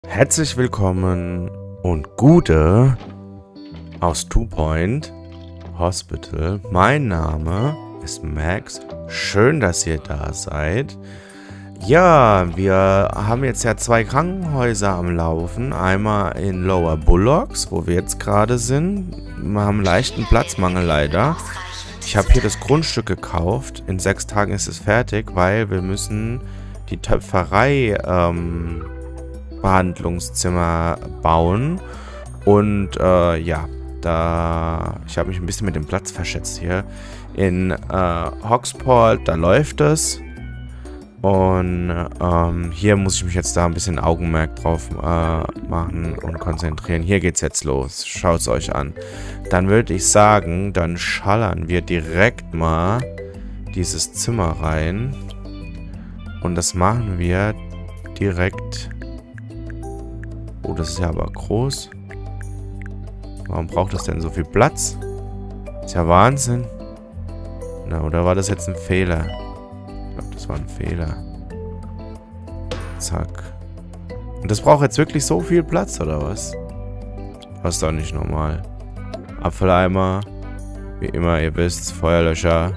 Herzlich willkommen und Gute aus Two Point Hospital. Mein Name ist Max. Schön, dass ihr da seid. Ja, wir haben jetzt ja 2 Krankenhäuser am Laufen. Einmal in Lower Bullocks, wo wir jetzt gerade sind. Wir haben leichten Platzmangel leider. Ich habe hier das Grundstück gekauft. In 6 Tagen ist es fertig, weil wir müssen die Töpferei Behandlungszimmer bauen. Und ja, ich habe mich ein bisschen mit dem Platz verschätzt hier. In Hoxport, da läuft es. Und hier muss ich mich jetzt da ein bisschen Augenmerk drauf machen und konzentrieren. Hier geht's jetzt los. Schaut's euch an. Dann würde ich sagen, dann schallern wir direkt mal dieses Zimmer rein. Und das machen wir direkt. Oh, das ist ja aber groß. Warum braucht das denn so viel Platz? Ist ja Wahnsinn. Na, oder war das jetzt ein Fehler? Ich glaube, das war ein Fehler. Zack. Und das braucht jetzt wirklich so viel Platz, oder was? Das ist doch nicht normal. Apfeleimer. Wie immer, ihr wisst. Feuerlöscher.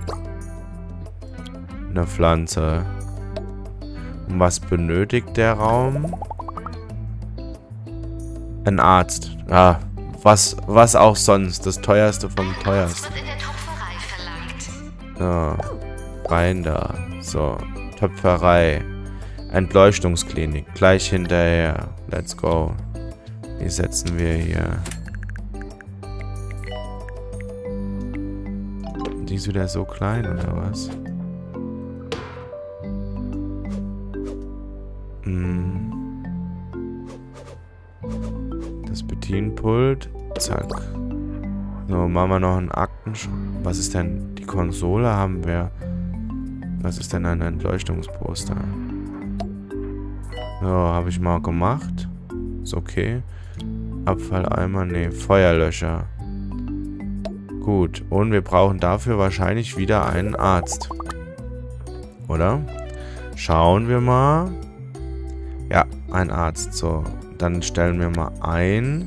Eine Pflanze. Und was benötigt der Raum? Ein Arzt. Ah, was auch sonst. Das teuerste vom teuersten. So. Rein da. So. Töpferei. Entleuchtungsklinik. Gleich hinterher. Let's go. Die setzen wir hier. Die ist wieder so klein, oder was? Das Bedienpult. Zack. So, machen wir noch einen Was ist denn? Die Konsole haben wir. Was ist denn ein Entleuchtungsposter? So, habe ich mal gemacht. Ist okay. Abfalleimer, nee, Feuerlöscher. Gut, und wir brauchen dafür wahrscheinlich wieder einen Arzt. Oder? Schauen wir mal. Ja, ein Arzt. So, dann stellen wir mal ein.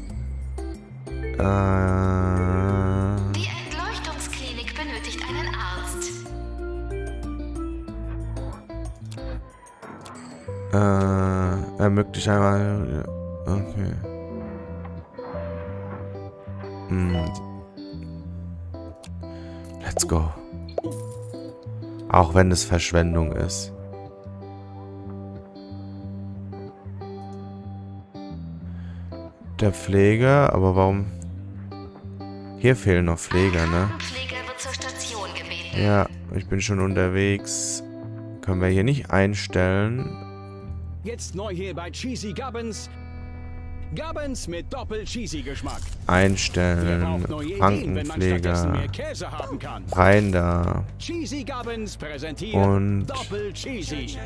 Die Entleuchtungsklinik benötigt einen Arzt. Ermöglicht einmal. Okay. Let's go. Auch wenn es Verschwendung ist. Der Pfleger, aber warum? Hier fehlen noch Pfleger, ne? Wird zur Station gebeten. Ja, ich bin schon unterwegs. Können wir hier nicht einstellen? Jetzt neu hier bei Cheesy Gubbins. Gubbins mit Doppel-Cheesy-Geschmack. Einstellen. Krankenpfleger. Rein da. Cheesy Gubbins präsentiert Und Doppel-Cheesy.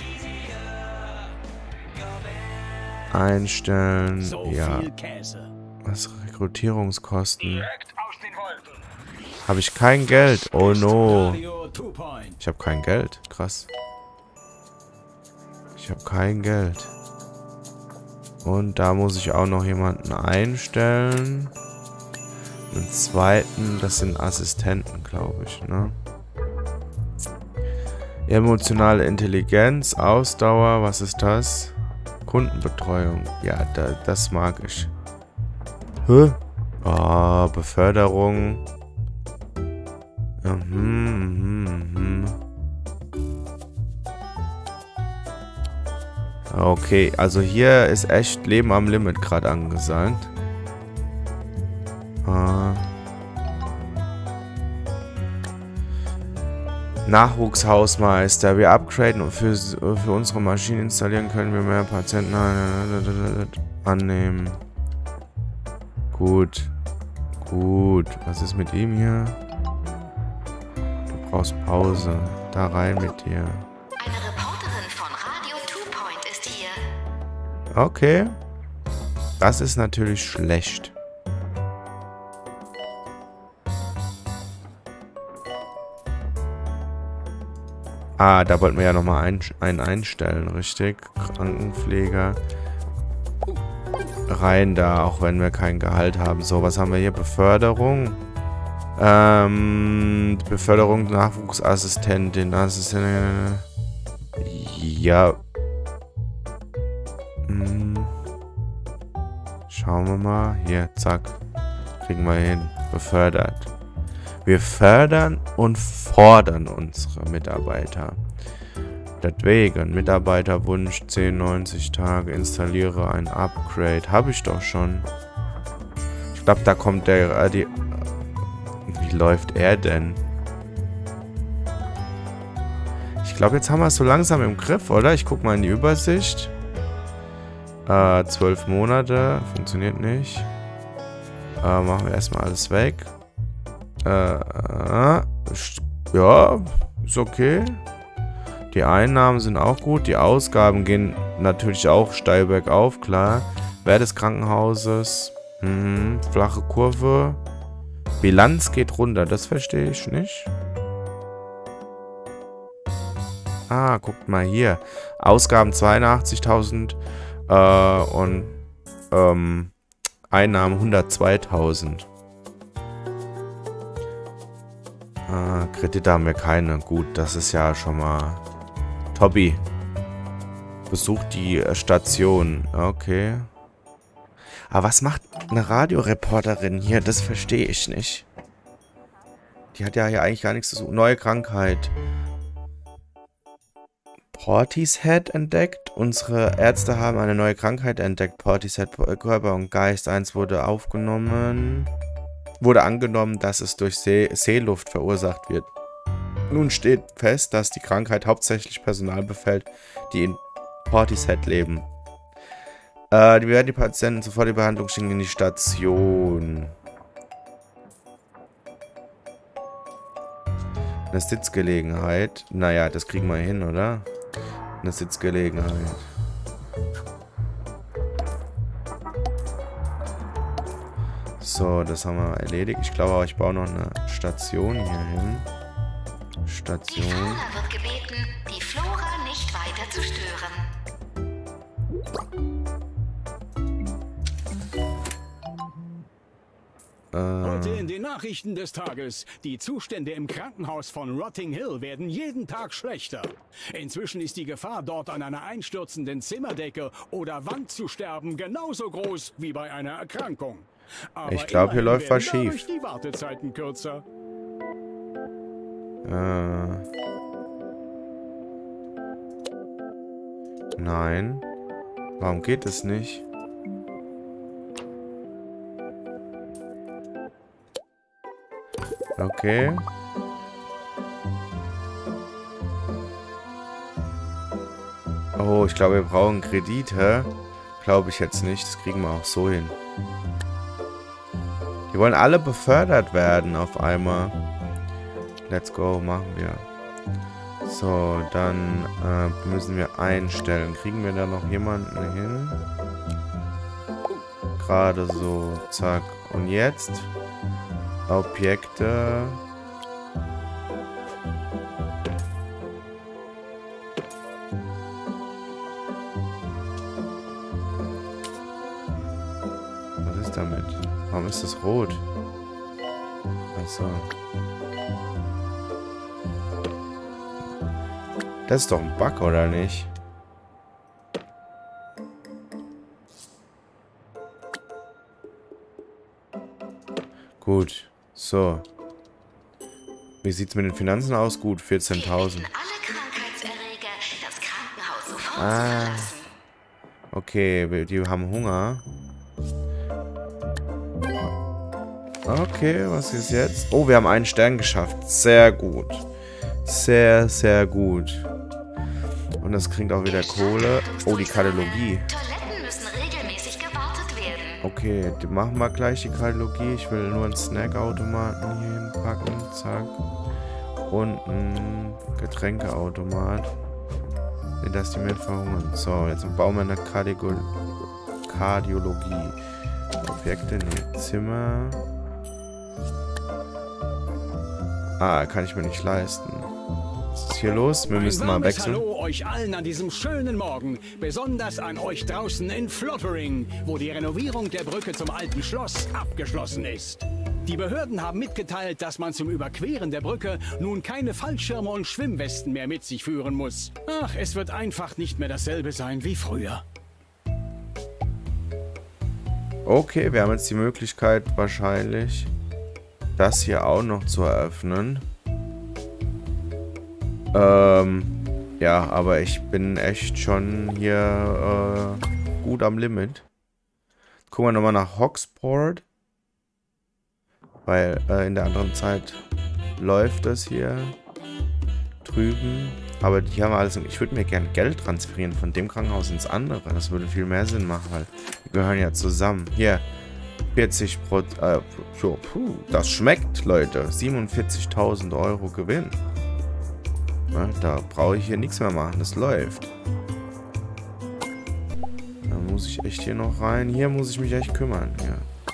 einstellen. So Ja. viel Käse. Was? Rekrutierungskosten. Habe ich kein Geld? Oh no. Radio 2 Point. Ich habe kein Geld. Krass. Ich habe kein Geld. Und da muss ich auch noch jemanden einstellen. Einen zweiten, das sind Assistenten, glaube ich, ne? Emotionale Intelligenz, Ausdauer, was ist das? Kundenbetreuung. Ja, das mag ich. Hä? Oh, Beförderung. Okay, also hier ist echt Leben am Limit gerade angesagt. Nachwuchshausmeister. Wir upgraden und für unsere Maschinen installieren können wir mehr Patienten annehmen. Gut. Gut. Was ist mit ihm hier? Du brauchst Pause. Da rein mit dir. Eine Reporterin von Radio 2 Point ist hier. Okay. Das ist natürlich schlecht. Ah, da wollten wir ja nochmal einen einstellen, richtig? Krankenpfleger. rein da, auch wenn wir kein Gehalt haben. So, was haben wir hier? Beförderung. Beförderung, Nachwuchsassistentin, Assistentin. Ja. Schauen wir mal. Hier, zack. Kriegen wir hin. Befördert. Wir fördern und fordern unsere Mitarbeiter. Deswegen, Mitarbeiterwunsch, 10, 90 Tage, installiere ein Upgrade. Habe ich doch schon. Ich glaube, da kommt der... wie läuft er denn? Ich glaube, jetzt haben wir es so langsam im Griff, oder? Ich gucke mal in die Übersicht. 12 Monate. Funktioniert nicht. Machen wir erstmal alles weg. Ja, ist okay. Die Einnahmen sind auch gut. Die Ausgaben gehen natürlich auch steil bergauf, klar. Wert des Krankenhauses. Flache Kurve. Bilanz geht runter. Das verstehe ich nicht. Ah, guckt mal hier. Ausgaben 82.000 und Einnahmen 102.000. Kredite haben wir keine. Gut, das ist ja schon mal... Tobi. Besucht die Station. Okay. Aber was macht eine Radioreporterin hier? Das verstehe ich nicht. Die hat ja hier eigentlich gar nichts zu suchen. Neue Krankheit. Portishead entdeckt. Unsere Ärzte haben eine neue Krankheit entdeckt. Portishead, Körper und Geist. Eins wurde aufgenommen. Wurde angenommen, dass es durch Seeluft verursacht wird. Nun steht fest, dass die Krankheit hauptsächlich Personal befällt, die in Portishead leben. Die werden die Patienten sofort die Behandlung schicken in die Station. Eine Sitzgelegenheit. Naja, das kriegen wir hin, oder? Eine Sitzgelegenheit. So, das haben wir erledigt. Ich glaube auch, ich baue noch eine Station hier hin. Station. Die Fauna wird gebeten, die Flora nicht weiter zu stören. Heute in den Nachrichten des Tages. Die Zustände im Krankenhaus von Rotting Hill werden jeden Tag schlechter. Inzwischen ist die Gefahr, dort an einer einstürzenden Zimmerdecke oder Wand zu sterben, genauso groß wie bei einer Erkrankung. Aber ich glaube, hier läuft was werden schief. die Wartezeiten kürzer. Nein. Warum geht es nicht? Okay. Oh, ich glaube, wir brauchen Kredit, hä? Glaube ich jetzt nicht. Das kriegen wir auch so hin. Die wollen alle befördert werden auf einmal. Let's go, machen wir. So, dann müssen wir einstellen. Kriegen wir da noch jemanden hin? Gerade so, zack. Und jetzt? Objekte. Was ist damit? Warum ist das rot? Achso. Das ist doch ein Bug, oder nicht? Gut. So. Wie sieht's mit den Finanzen aus? Gut, 14.000. Alle Krankheitserreger das Krankenhaus sofort verlassen. Okay, die haben Hunger. Okay, was ist jetzt? Oh, wir haben einen Stern geschafft. Sehr gut. Sehr, sehr gut. Und das kriegt auch wieder Kohle. Oh, die Kardiologie. Toiletten müssen regelmäßig gewartet werden. Okay, die machen wir gleich die Kardiologie. Ich will nur einen Snackautomaten hier hinpacken. Zack. Und einen Getränkeautomat. Nee, dass die mit verhungern. So, jetzt bauen wir eine Kardiologie. Objekte, nee, Zimmer. Ah, kann ich mir nicht leisten. Was ist hier los? Wir müssen mal wechseln. Hallo euch allen an diesem schönen Morgen. Besonders an euch draußen in Flottering, wo die Renovierung der Brücke zum alten Schloss abgeschlossen ist. Die Behörden haben mitgeteilt, dass man zum Überqueren der Brücke nun keine Fallschirme und Schwimmwesten mehr mit sich führen muss. Ach, es wird einfach nicht mehr dasselbe sein wie früher. Okay, wir haben jetzt die Möglichkeit wahrscheinlich, das hier auch noch zu eröffnen. Ja, aber ich bin echt schon hier gut am Limit. Gucken wir nochmal nach Hogsport. Weil in der anderen Zeit läuft das hier drüben. Aber die haben alles. Ich würde mir gerne Geld transferieren von dem Krankenhaus ins andere. Das würde viel mehr Sinn machen, weil die gehören ja zusammen. Hier, 40%. Das schmeckt, Leute. 47.000 Euro Gewinn. Na, da brauche ich hier nichts mehr machen. Das läuft. Da muss ich echt hier noch rein. Hier muss ich mich echt kümmern. Ja.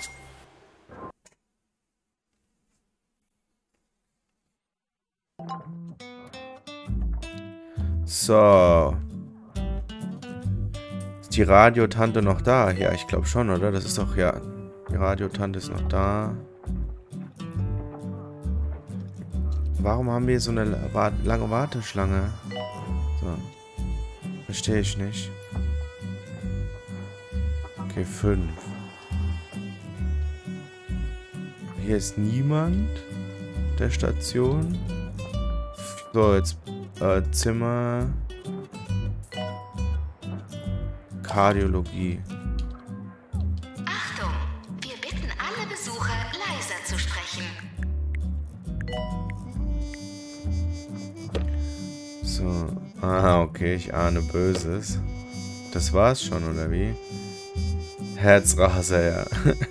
So. Ist die Radiotante noch da? Ja, ich glaube schon, oder? Das ist doch, ja. Die Radiotante ist noch da. Warum haben wir so eine lange Warteschlange? So. Verstehe ich nicht. Okay, 5. Hier ist niemand der Station. So, jetzt Zimmer. Kardiologie. Achtung! Wir bitten alle Besucher, leiser zu sprechen. So. Aha, okay, ich ahne Böses. Das war's schon, oder wie? Herzraser, ja.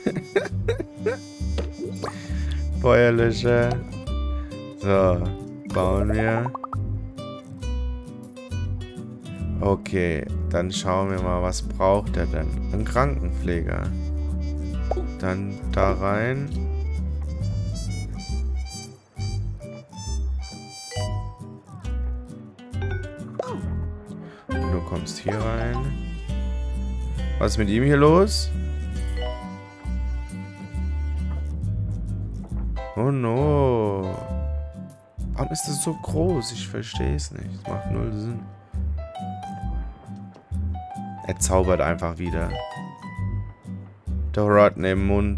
Feuerlöscher. So, bauen wir. Okay, dann schauen wir mal, was braucht er denn? Ein Krankenpfleger. Dann da rein. Und du kommst hier rein. Was ist mit ihm hier los? Oh no. Warum ist das so groß? Ich verstehe es nicht. Das macht null Sinn. Er zaubert einfach wieder. Der Rod im Mund.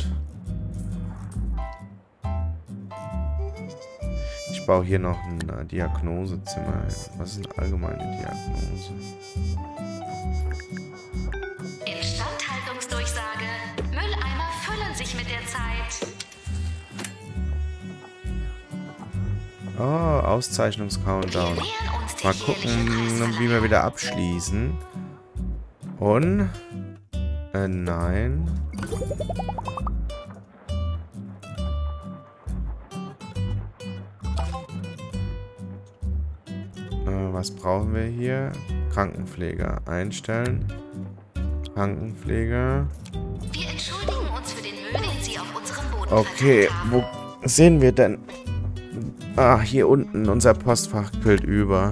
Ich baue hier noch ein Diagnosezimmer. Was ist eine allgemeine Diagnose? Instandhaltungsdurchsage. Mülleimer füllen sich mit der Zeit. Oh, Auszeichnungs-Countdown. Mal gucken, wie wir wieder abschließen. Und? Nein. Was brauchen wir hier? Krankenpfleger. Einstellen. Krankenpfleger. Wir entschuldigen uns für den Müll, den Sie auf unserem Boden Okay, verteilt haben. wo sehen wir denn? Ah, hier unten. Unser Postfach quillt über.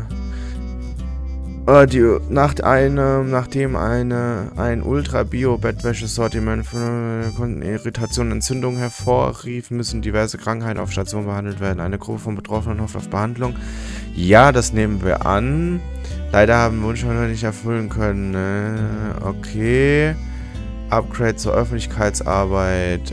Nachdem ein Ultra-Bio-Bettwäschesortiment von Irritationen und Entzündungen hervorrief, müssen diverse Krankheiten auf Station behandelt werden. Eine Gruppe von Betroffenen hofft auf Behandlung. Ja, das nehmen wir an. Leider haben wir Wunsch noch nicht erfüllen können. Ne? Okay. Upgrade zur Öffentlichkeitsarbeit.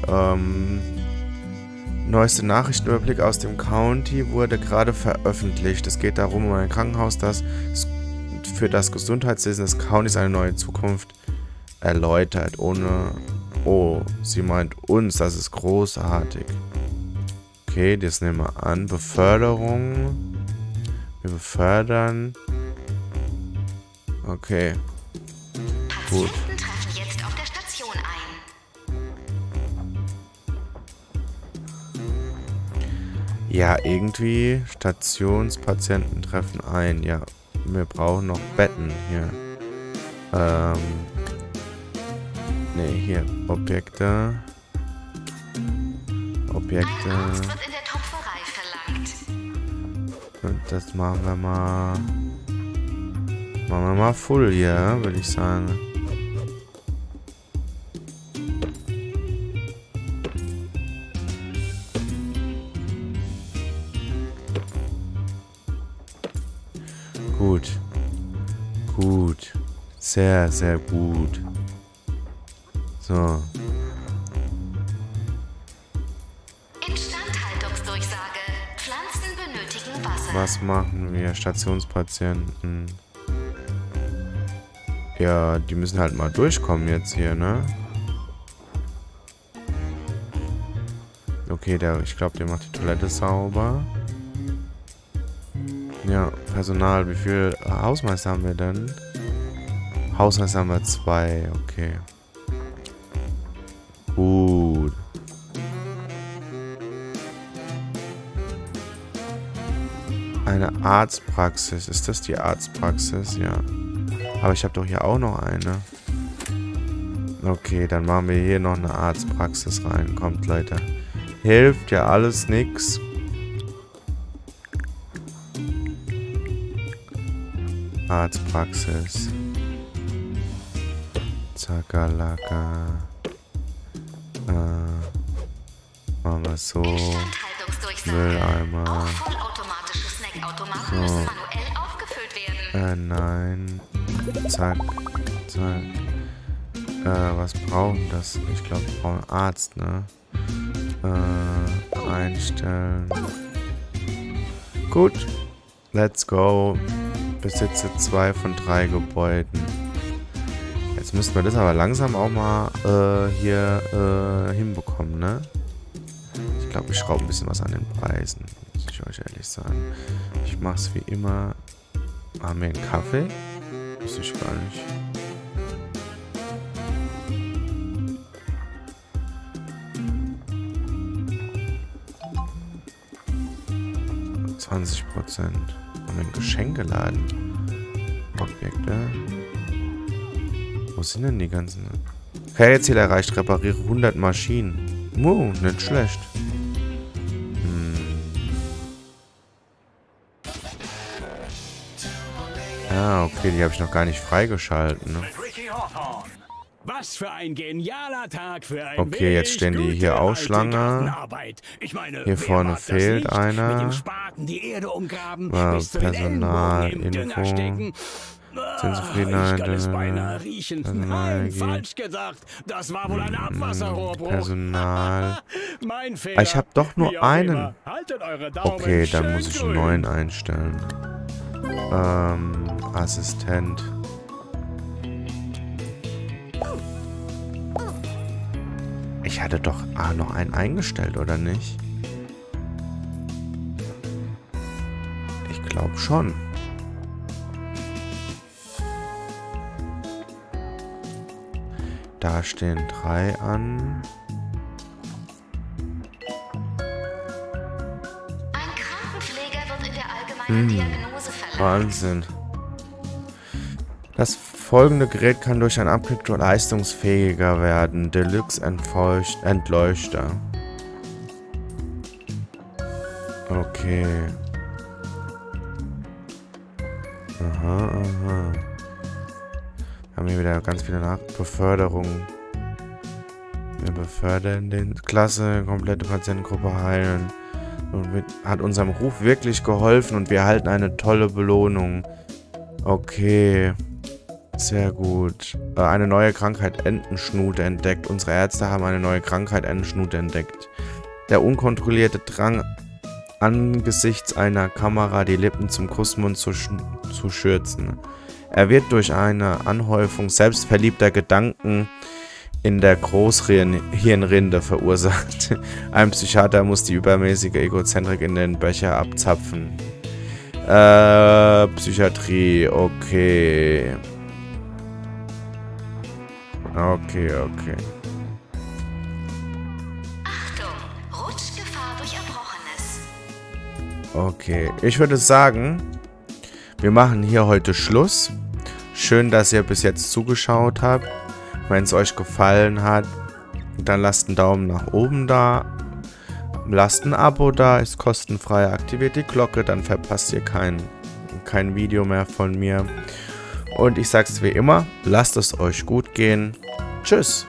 Neueste Nachrichtenüberblick aus dem County wurde gerade veröffentlicht. Es geht darum, um ein Krankenhaus, das für das Gesundheitswesen des Countys eine neue Zukunft erläutert. Oh, sie meint uns, das ist großartig. Okay, das nehmen wir an. Beförderung. Wir befördern. Okay. Gut. Patienten treffen jetzt auf der Station ein. Ja, irgendwie Stationspatienten treffen ein. Ja, wir brauchen noch Betten hier. Ne, hier. Objekte. Ein Arzt wird in der Topferei verlangt. Und das machen wir mal... Machen wir mal full hier, würde ich sagen. Gut. Gut. Sehr, sehr gut. So. Instandhaltungsdurchsage. Pflanzen benötigen Wasser. Was machen wir? Stationspatienten. Ja, die müssen halt mal durchkommen jetzt hier, ne? Okay, ich glaube, der macht die Toilette sauber. Ja, Personal. Wie viel Hausmeister haben wir denn? Hausmeister haben wir 2. Okay. Gut. Eine Arztpraxis. Ist das die Arztpraxis? Ja. Aber ich habe doch hier auch noch eine. Okay, dann machen wir hier noch eine Arztpraxis rein. Kommt, Leute. Hilft ja alles nix. Arztpraxis. Zakalaka. Machen wir so. Mülleimer. Auch vollautomatische Snackautomaten müssen manuell aufgefüllt werden. Nein. Zack. Zack. Was brauchen das? Ich glaube, wir brauchen einen Arzt, ne? Einstellen. Gut. Let's go. Besitze 2 von 3 Gebäuden. Jetzt müssten wir das aber langsam auch mal hier hinbekommen, ne? Ich glaube, ich schraube ein bisschen was an den Preisen. Muss ich euch ehrlich sagen. Ich mache es wie immer. Haben wir einen Kaffee? Wusste ich gar nicht. %. Haben wir einen Geschenkeladen? Objekte. Wo sind denn die ganzen? Karriereziel erreicht. Repariere 100 Maschinen. Nicht schlecht. Ah, okay, die habe ich noch gar nicht freigeschalten. Ne? Was für ein genialer Tag für ein Okay, jetzt stehen die hier auch Schlange. Ich meine, hier vorne fehlt einer. Mit dem Spaten die Erde umgraben, Personal, Info. Sind Zufriedenheit. Ich kann es beinahe riechen. Nein, falsch gedacht. Das war wohl ein Abwasserrohrbruch. Personal. Mein Fehler. Ich habe doch nur einen. Eure Daumen Okay, dann muss ich einen grün. neuen einstellen. Assistent. Ich hatte doch noch einen eingestellt, oder nicht? Ich glaube schon. Da stehen 3 an. Ein Krankenpfleger wird in der allgemeinen Diagnose verlangt. Wahnsinn. Das folgende Gerät kann durch ein Upgrade leistungsfähiger werden. Deluxe Entleuchter. Okay. Aha, aha. Wir haben hier wieder ganz viele Beförderungen. Wir befördern den Klasse, komplette Patientengruppe heilen. Und hat unserem Ruf wirklich geholfen und wir erhalten eine tolle Belohnung. Okay. Sehr gut. Eine neue Krankheit, Entenschnute, entdeckt. Unsere Ärzte haben eine neue Krankheit, Entenschnute, entdeckt. Der unkontrollierte Drang, angesichts einer Kamera die Lippen zum Kussmund zu schürzen. Er wird durch eine Anhäufung selbstverliebter Gedanken in der Großhirnrinde verursacht. Ein Psychiater muss die übermäßige Egozentrik in den Becher abzapfen. Psychiatrie, okay. Okay. Achtung, Rutschgefahr durch Erbrochenes. Okay, ich würde sagen, wir machen hier heute Schluss. Schön, dass ihr bis jetzt zugeschaut habt. Wenn es euch gefallen hat, dann lasst einen Daumen nach oben da. lasst ein Abo da, ist kostenfrei, aktiviert die Glocke, dann verpasst ihr kein Video mehr von mir. Und ich sag's wie immer, lasst es euch gut gehen. Tschüss.